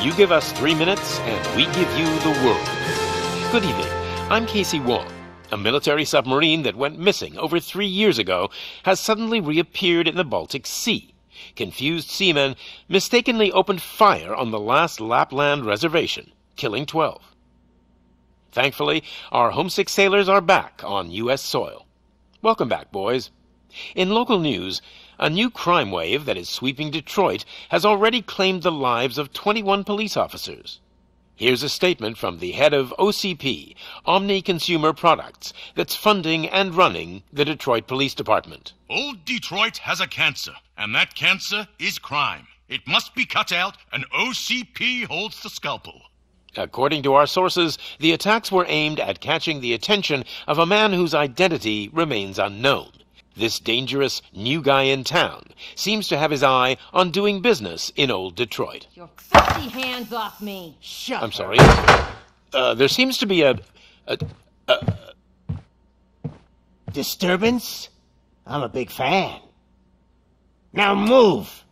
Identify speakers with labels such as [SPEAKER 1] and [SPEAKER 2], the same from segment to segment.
[SPEAKER 1] You give us 3 minutes, and we give you the world. Good evening. I'm Casey Wong. A military submarine that went missing over 3 years ago has suddenly reappeared in the Baltic Sea. Confused seamen mistakenly opened fire on the last Lapland reservation, killing 12. Thankfully, our homesick sailors are back on U.S. soil. Welcome back, boys. In local news, a new crime wave that is sweeping Detroit has already claimed the lives of 21 police officers. Here's a statement from the head of OCP, Omni Consumer Products, that's funding and running the Detroit Police Department.
[SPEAKER 2] Old Detroit has a cancer, and that cancer is crime. It must be cut out, and OCP holds the scalpel.
[SPEAKER 1] According to our sources, the attacks were aimed at catching the attention of a man whose identity remains unknown. This dangerous new guy in town seems to have his eye on doing business in old Detroit.
[SPEAKER 3] Your filthy hands off me!
[SPEAKER 4] Shut
[SPEAKER 1] I'm sorry. There seems to be a
[SPEAKER 4] disturbance? I'm a big fan. Now move!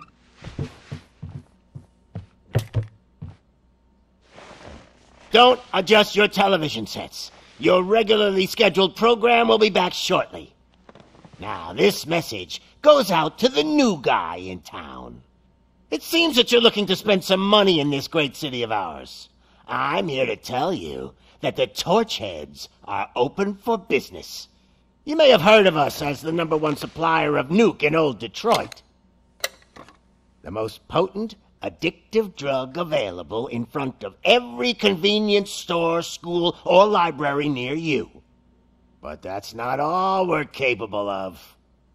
[SPEAKER 4] Don't adjust your television sets. Your regularly scheduled program will be back shortly. Now, this message goes out to the new guy in town. It seems that you're looking to spend some money in this great city of ours. I'm here to tell you that the Torchheads are open for business. You may have heard of us as the #1 supplier of Nuke in old Detroit. The most potent, addictive drug available in front of every convenience store, school, or library near you. But that's not all we're capable of.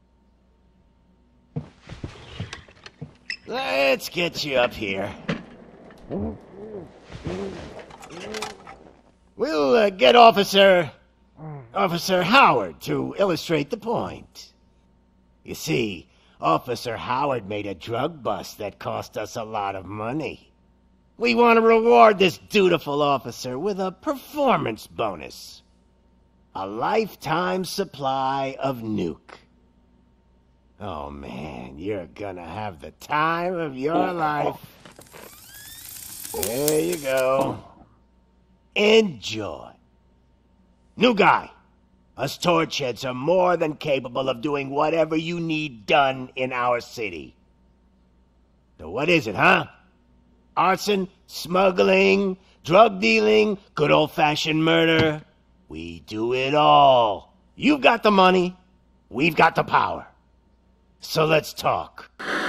[SPEAKER 4] Let's get you up here. We'll get Officer Howard to illustrate the point. You see, Officer Howard made a drug bust that cost us a lot of money. We want to reward this dutiful officer with a performance bonus. A lifetime supply of Nuke. Oh man, you're gonna have the time of your life. There you go. Enjoy. New guy. Us Torchheads are more than capable of doing whatever you need done in our city. So what is it, huh? Arson, smuggling, drug dealing, good old-fashioned murder? We do it all. You've got the money, we've got the power. So let's talk.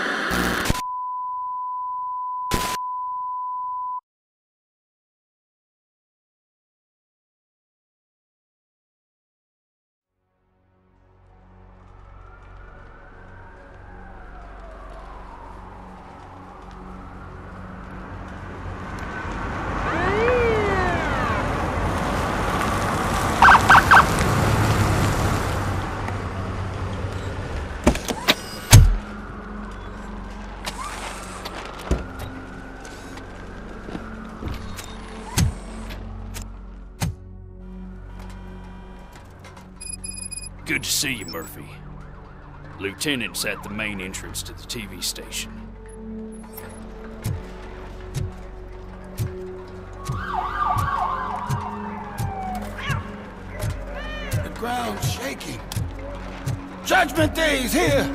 [SPEAKER 5] Good to see you, Murphy. Lieutenant's at the main entrance to the TV station.
[SPEAKER 6] The ground's shaking. Judgment Day is here!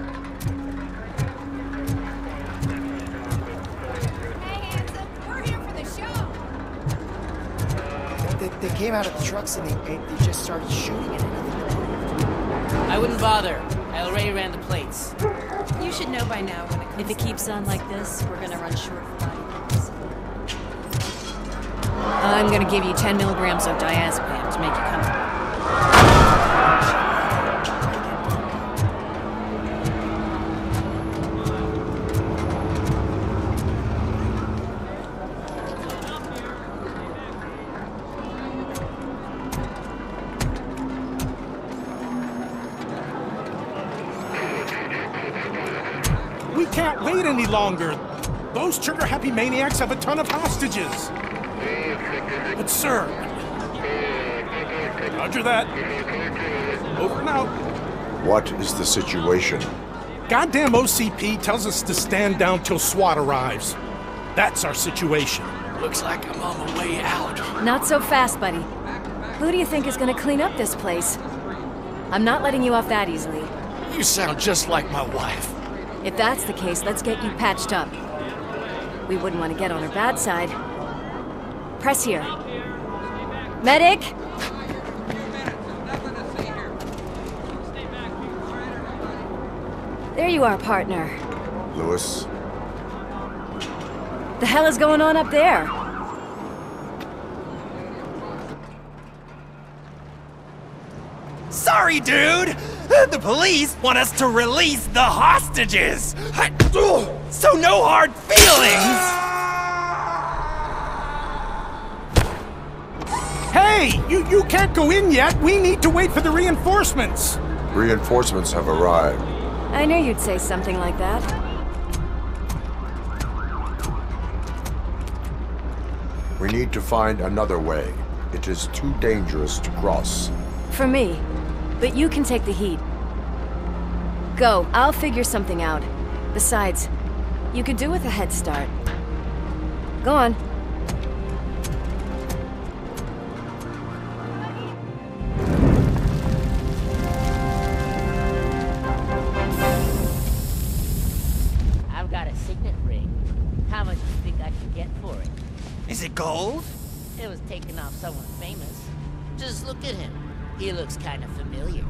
[SPEAKER 3] Hey, handsome, we're here for the show!
[SPEAKER 7] They came out of the trucks and they just started shooting at anything.
[SPEAKER 8] I wouldn't bother. I already ran the plates.
[SPEAKER 3] You should know by now when it comes.
[SPEAKER 9] If it keeps on like this, we're gonna run short of body parts. I'm gonna give you 10 milligrams of diazepam to make you comfortable.
[SPEAKER 10] We can't wait any longer. Those trigger-happy maniacs have a ton of hostages. But sir... Roger that. Over and out.
[SPEAKER 11] What is the situation?
[SPEAKER 10] Goddamn OCP tells us to stand down till SWAT arrives. That's our situation.
[SPEAKER 5] Looks like I'm on my way out.
[SPEAKER 9] Not so fast, buddy. Who do you think is gonna clean up this place? I'm not letting you off that easily.
[SPEAKER 5] You sound just like my wife.
[SPEAKER 9] If that's the case, let's get you patched up. We wouldn't want to get on her bad side. Press here. Medic! There you are, partner.
[SPEAKER 11] Lewis?
[SPEAKER 9] The hell is going on up there?
[SPEAKER 12] Sorry, dude! The police want us to release the hostages! So no hard feelings!
[SPEAKER 10] Hey! You can't go in yet! We need to wait for the reinforcements!
[SPEAKER 11] Reinforcements have arrived.
[SPEAKER 9] I knew you'd say something like that.
[SPEAKER 11] We need to find another way. It is too dangerous to cross.
[SPEAKER 9] For me. But you can take the heat. Go, I'll figure something out. Besides, you could do with a head start. Go on.
[SPEAKER 8] I've got a signet ring. How much do you think I can get for it?
[SPEAKER 12] Is it gold?
[SPEAKER 8] It was taken off someone famous. Just look at him. He looks kind of familiar.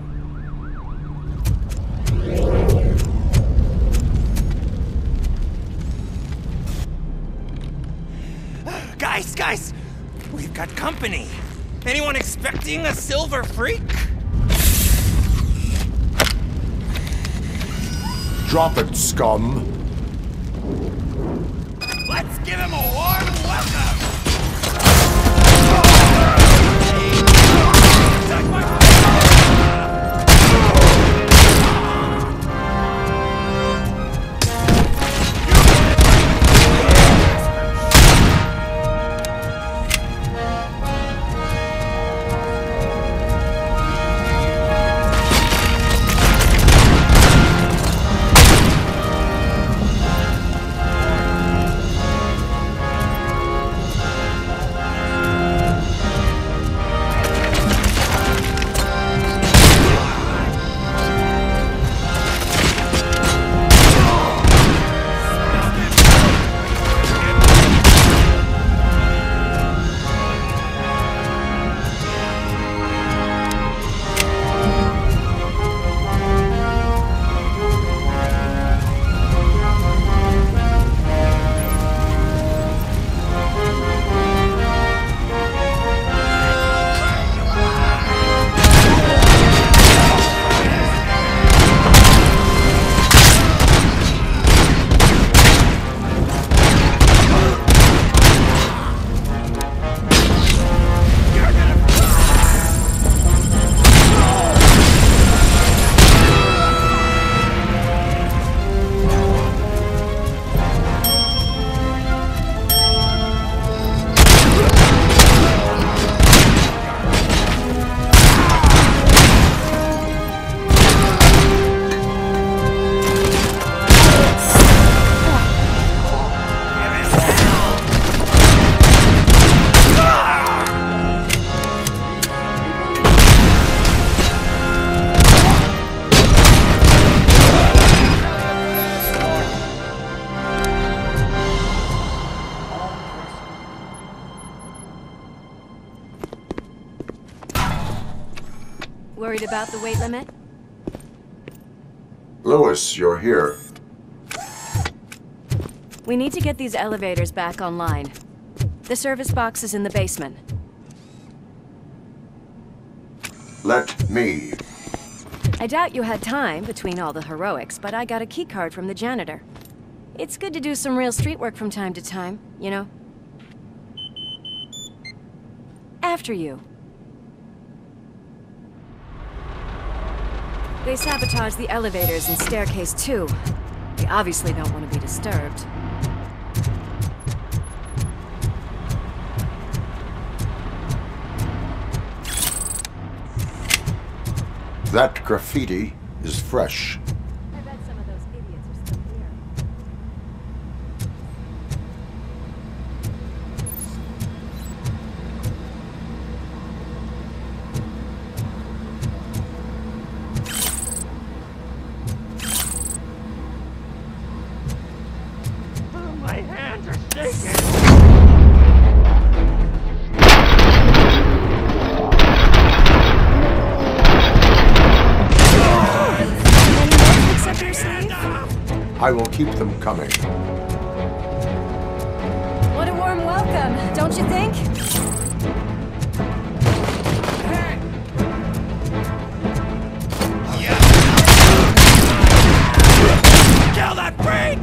[SPEAKER 12] Guys! We've got company. Anyone expecting a silver freak?
[SPEAKER 11] Drop it, scum!
[SPEAKER 12] Let's give him a warm welcome!
[SPEAKER 9] Worried about the weight limit?
[SPEAKER 11] Lewis, you're here.
[SPEAKER 9] We need to get these elevators back online. The service box is in the basement.
[SPEAKER 11] Let me.
[SPEAKER 9] I doubt you had time between all the heroics, but I got a keycard from the janitor. It's good to do some real street work from time to time, you know? After you. They sabotaged the elevators and staircase too. They obviously don't want to be disturbed.
[SPEAKER 11] That graffiti is fresh.
[SPEAKER 9] I bet some of those idiots are still here.
[SPEAKER 11] I will keep them coming.
[SPEAKER 9] What a warm welcome, don't you think?
[SPEAKER 12] Kill that freak!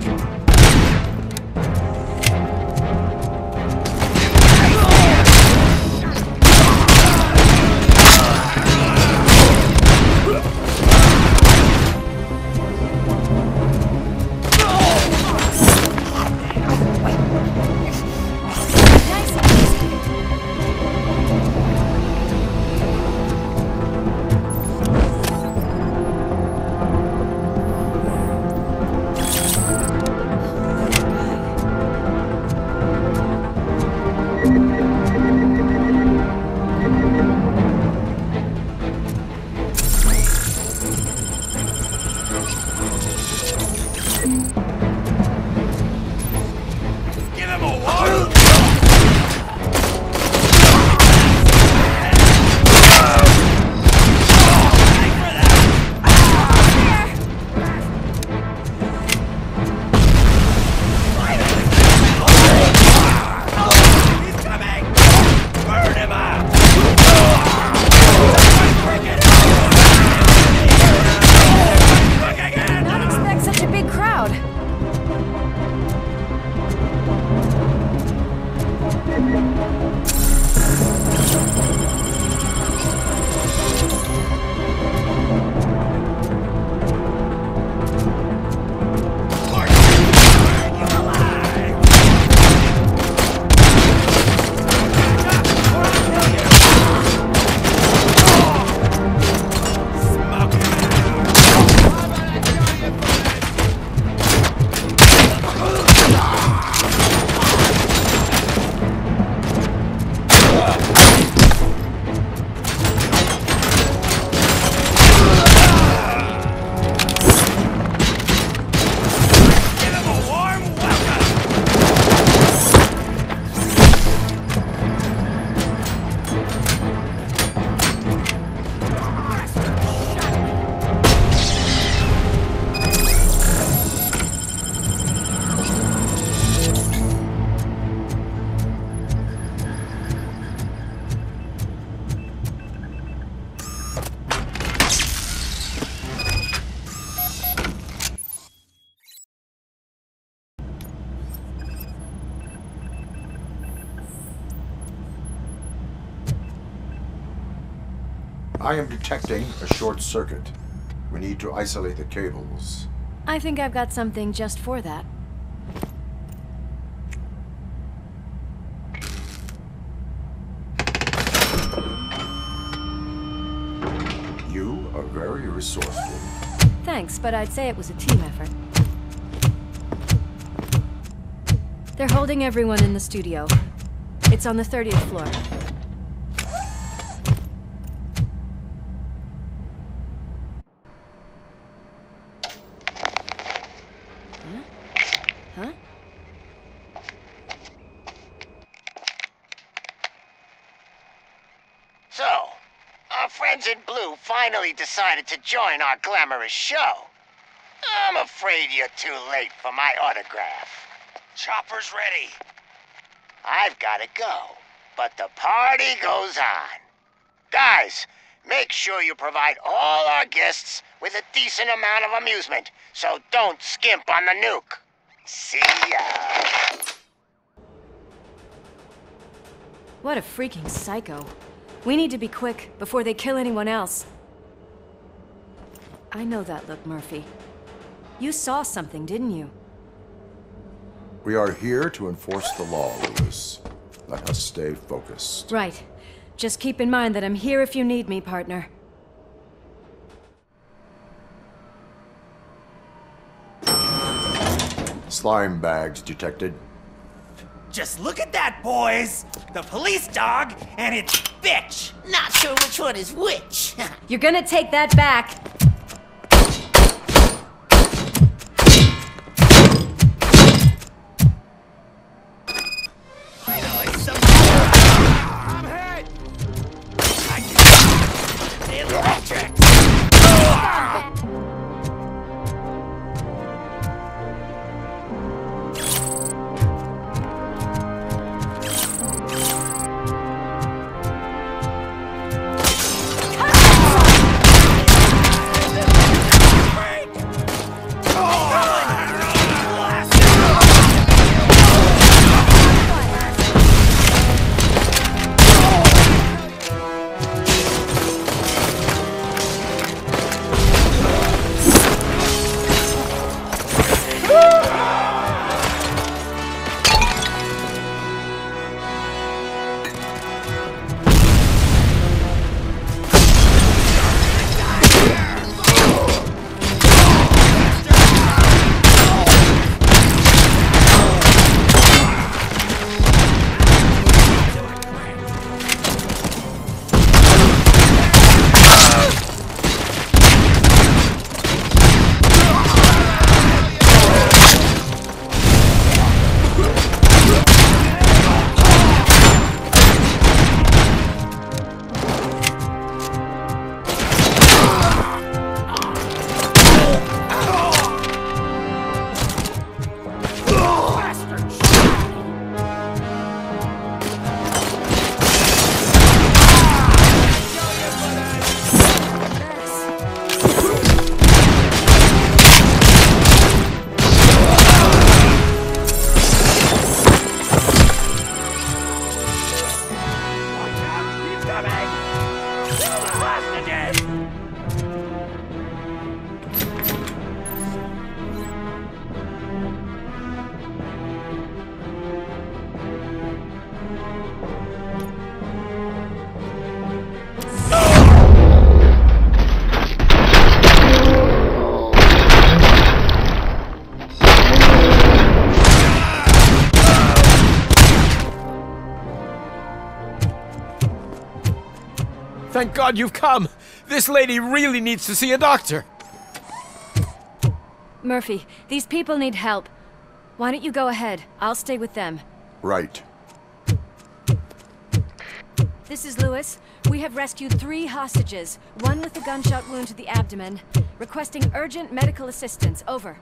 [SPEAKER 11] I am detecting a short circuit. We need to isolate the cables.
[SPEAKER 9] I think I've got something just for that.
[SPEAKER 11] You are very resourceful.
[SPEAKER 9] Thanks, but I'd say it was a team effort. They're holding everyone in the studio. It's on the 30th floor. Huh?
[SPEAKER 4] So, our friends in blue finally decided to join our glamorous show. I'm afraid you're too late for my autograph.
[SPEAKER 12] Chopper's ready.
[SPEAKER 4] I've got to go, but the party goes on. Guys, make sure you provide all our guests with a decent amount of amusement, so don't skimp on the nuke. See ya.
[SPEAKER 9] What a freaking psycho. We need to be quick before they kill anyone else. I know that look, Murphy. You saw something, didn't you?
[SPEAKER 11] We are here to enforce the law, Lewis. Let us stay focused.
[SPEAKER 9] Right. Just keep in mind that I'm here if you need me, partner.
[SPEAKER 11] Slime bags detected.
[SPEAKER 12] Just look at that, boys! The police dog and its bitch!
[SPEAKER 8] Not sure which one is which.
[SPEAKER 9] You're gonna take that back.
[SPEAKER 12] Finally, I'm hit! Electric!
[SPEAKER 13] Thank God you've come. This lady really needs to see a doctor.
[SPEAKER 9] Murphy, these people need help. Why don't you go ahead? I'll stay with them.
[SPEAKER 11] Right.
[SPEAKER 9] This is Lewis. We have rescued 3 hostages, one with a gunshot wound to the abdomen. Requesting urgent medical assistance. Over.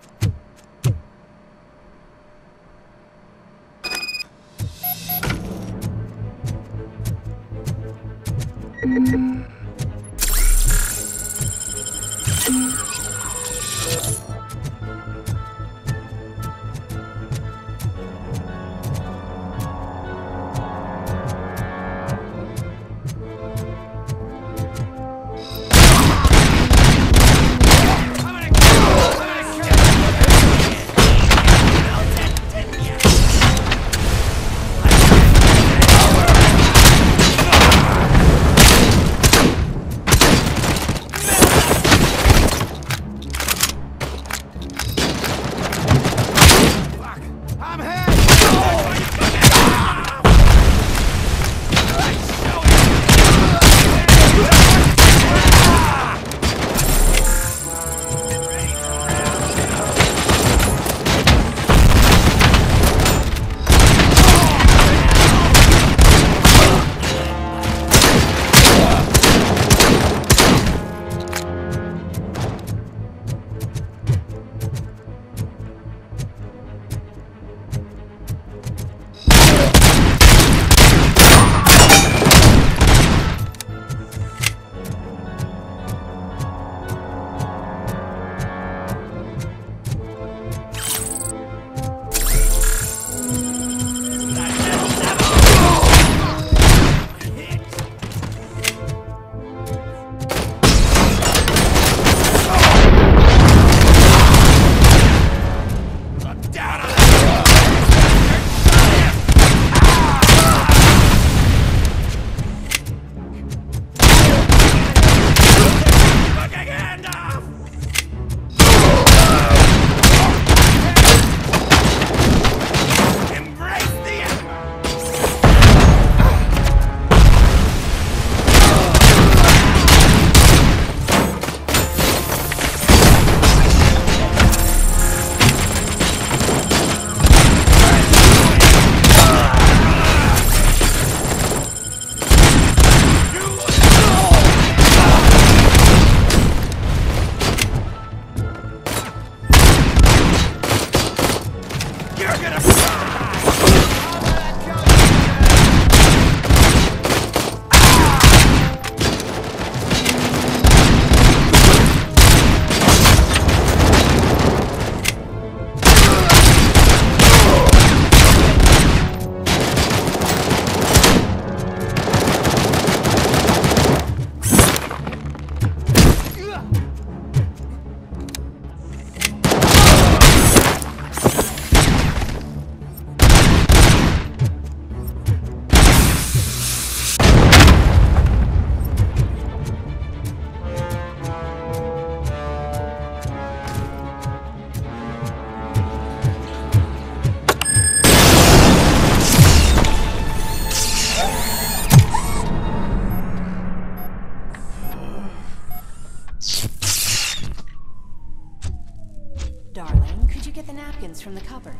[SPEAKER 3] Darling, could you get the napkins from the cupboard?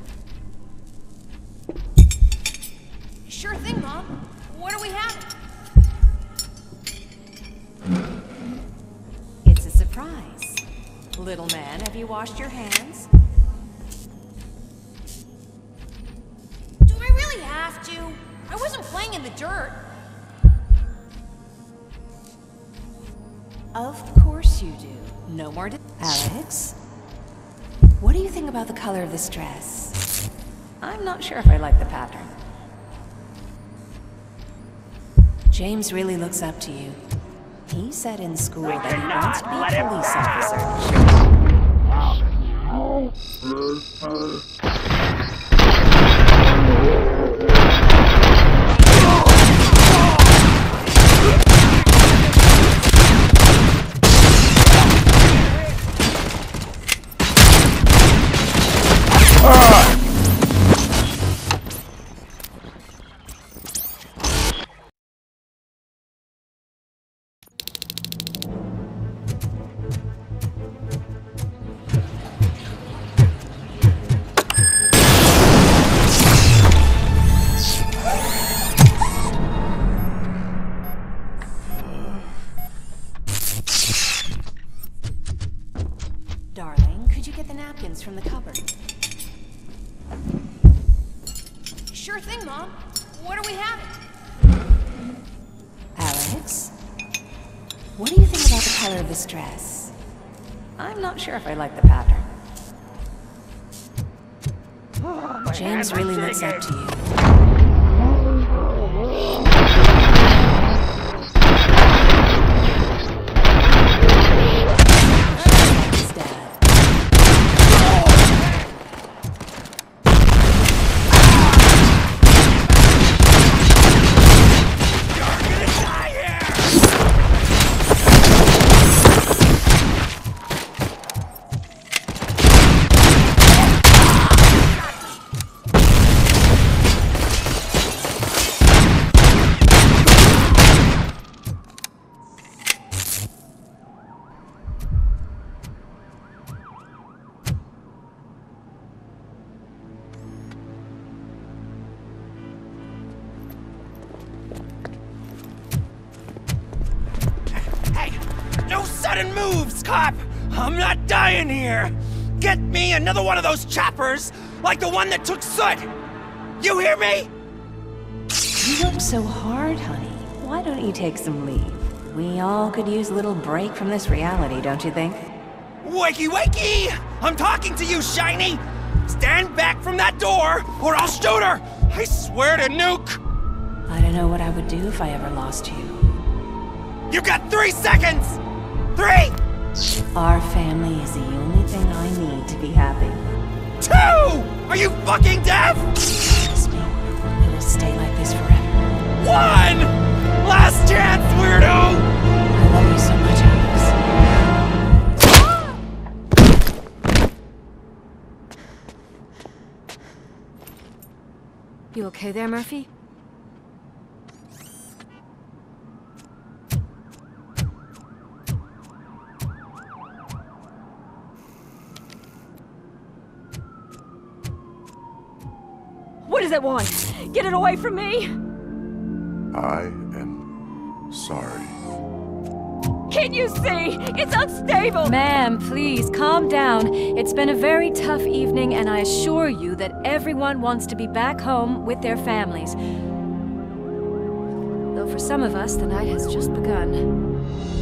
[SPEAKER 3] Sure thing, Mom. What are we having? It's a surprise. Little man, have you washed your hands? Do I really have to? I wasn't playing in the dirt. Of course you do. No more Alex? What do you think about the color of this dress? I'm not sure if I like the pattern. James really looks up to you. He said in school that he wants to be a police officer. What do you think about the color of this dress? I'm not sure if I like the pattern. James really looks up to you.
[SPEAKER 12] No sudden moves, cop! I'm not dying here! Get me another one of those choppers, like the one that took Soot! You hear me?
[SPEAKER 3] You work so hard, honey. Why don't you take some leave? We all could use a little break from this reality, don't you think?
[SPEAKER 12] Wakey, wakey! I'm talking to you, Shiny! Stand back from that door, or I'll shoot her! I swear to nuke!
[SPEAKER 3] I don't know what I would do if I ever lost you.
[SPEAKER 12] You got 3 seconds! 3!
[SPEAKER 3] Our family is the only thing I need to be happy.
[SPEAKER 12] 2! Are you fucking deaf?
[SPEAKER 3] Trust me, it will stay like this forever.
[SPEAKER 12] 1! Last chance, weirdo!
[SPEAKER 3] I love you so much, Alex.
[SPEAKER 9] You okay there, Murphy?
[SPEAKER 14] What does it want? Get it away from me!
[SPEAKER 11] I am sorry.
[SPEAKER 14] Can't you see? It's unstable!
[SPEAKER 9] Ma'am, please, calm down. It's been a very tough evening, and I assure you that everyone wants to be back home with their families. Though for some of us, the night has just begun.